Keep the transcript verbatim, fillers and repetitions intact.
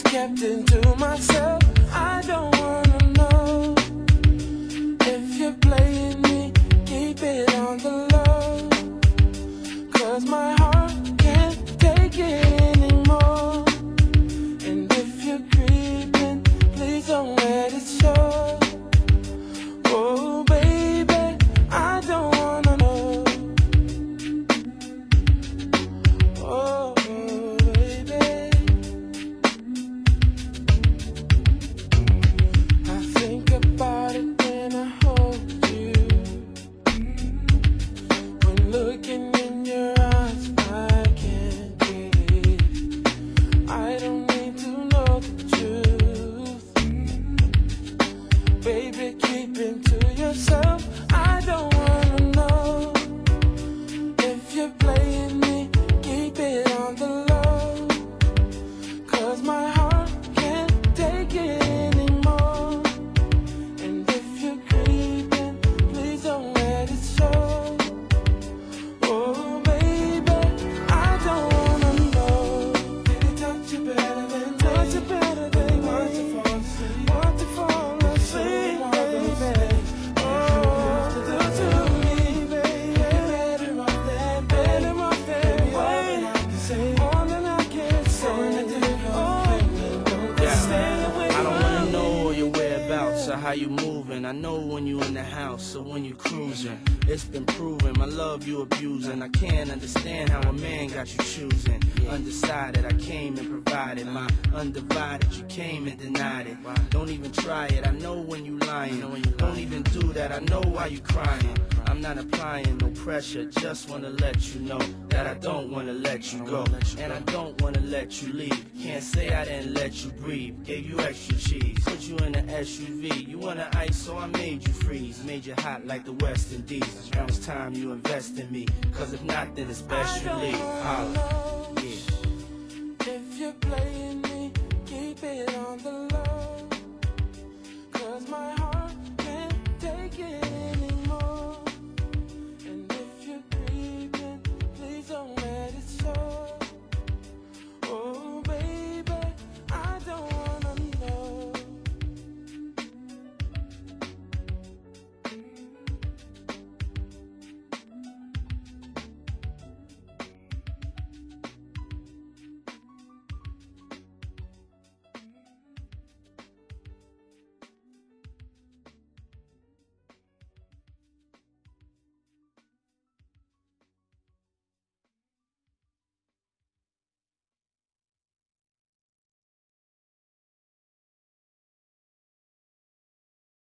kept it to myself. I don't wanna know if you're playing me. Keep it on the low, 'cause my heart can't take it anymore. And if you're creeping, please don't let it show. Oh baby, I don't wanna know. Oh baby, I think about it when I hold you. When looking in your eyes, I can't breathe. I don't need to know the truth. Baby, keep it to yourself. I don't wanna know if you're playing me. Keep it on the low, 'cause my heart can't take it anymore. And if you're creeping, please don't let it show. Oh baby, I don't wanna know. Did he touch you better than me? Touch you better than me? Want to fall asleep? Want to fall asleep, baby? Oh, do to me, baby. Better off that, better off that way. More than I can say. Oh, Yeah. stay away I don't from wanna me. know all your whereabouts or how you moving. I know when you in the house or when you cruising. It's been proven, my love you abusing. I can't understand how a man got you choosing. Undecided, I came and provided. My undivided, you came and denied it. Don't even try it, I know when you lying. Don't even do that, I know why you crying. I'm not applying no pressure, just wanna let you know that I don't wanna let you go. And I don't wanna let you leave. Can't say I didn't let you breathe. Gave you extra cheese, put you in an S U V. You wanna ice, so I made you freeze. Made you hot like the West Indies. Now it's time you invest in me, 'cause if not, then it's best you leave. Holla.